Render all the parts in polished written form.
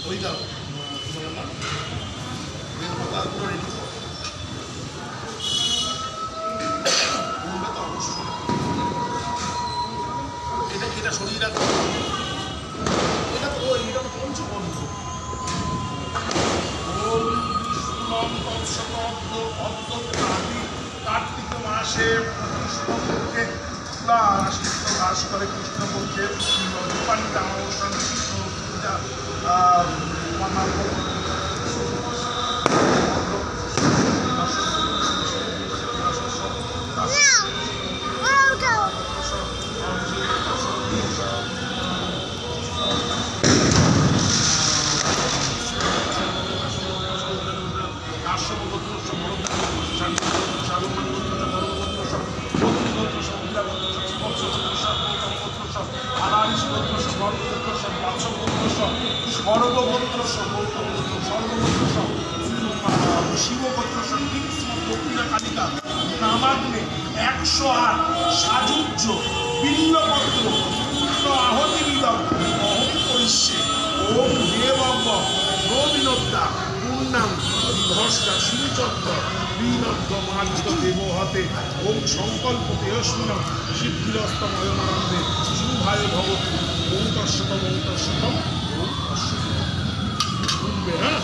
ওই দাও তোমার না বেল পাতা পুরো রেডি করো তো অবশ্যই এটা সরিয়ে রাখো এটা তো এটা তো পঞ্চবন্ধ কার্তিক মাসে কৃষ্ণপক্ষে বাস করে কৃষ্ণপক্ষে রূপান্বিতা অনুষ্ঠান কৃষ্ণ পূজা সর্বগোত্র শিবগোত্র দক্ষিণা কালিকা নামাগ্নে 108 সাজুজ্য বিল্লপত্র পূর্ণ আহতি বিদম অহং করিষ্যে ওম দেবব্য রবিনদ্দা পূর্ণাম বিভস্তা শিবচক্র বিনদ্দ মার্জিত দেবহতে ওম সংকল্প দেহস্মিনম সিদ্ধিরস্তময়মানন্দে শুভায় ভবতু ওম তস্যতম ওম তস্যতম ওম তস্যতম শুনবে হ্যাঁ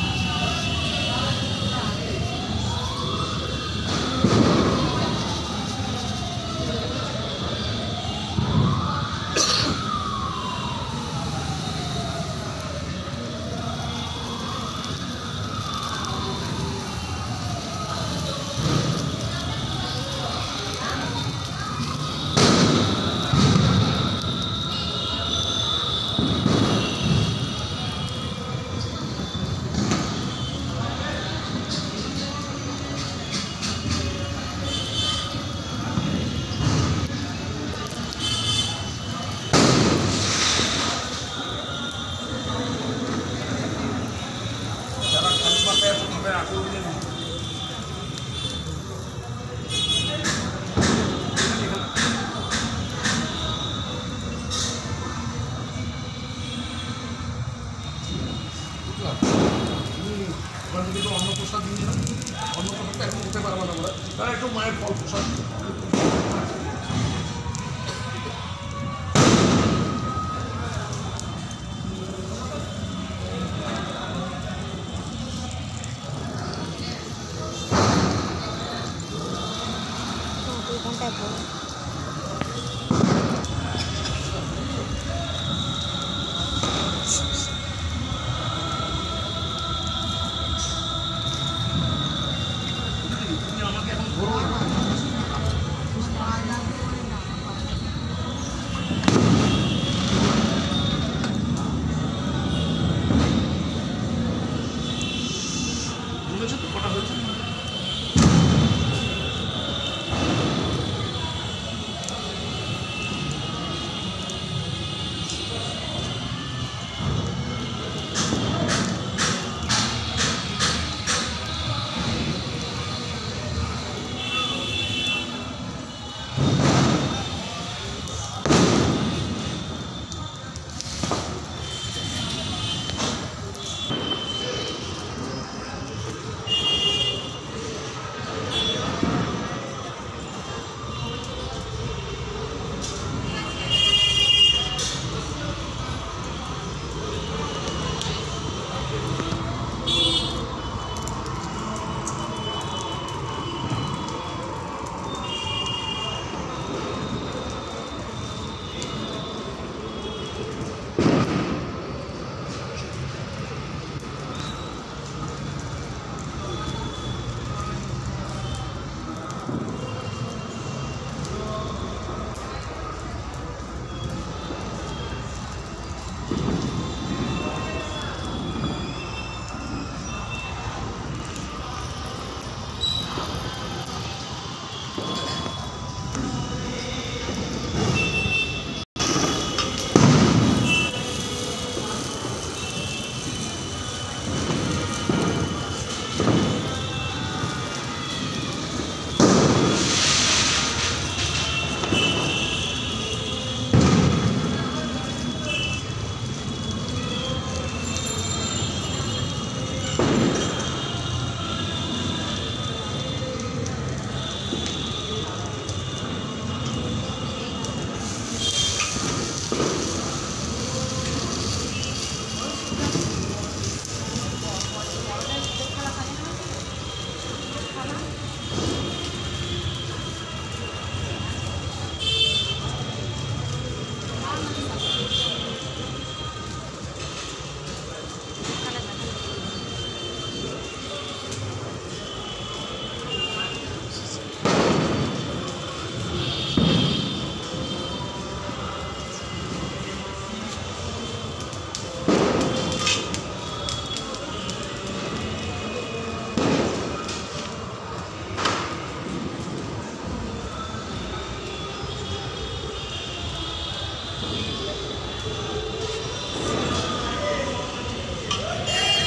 অন্নপ্রসাদ দিয়ে অন্নপ্রসাদটা এখন দিতে পারবো না বলে তারা একটু মায়ের ফল প্রসাদ ঘন্টায়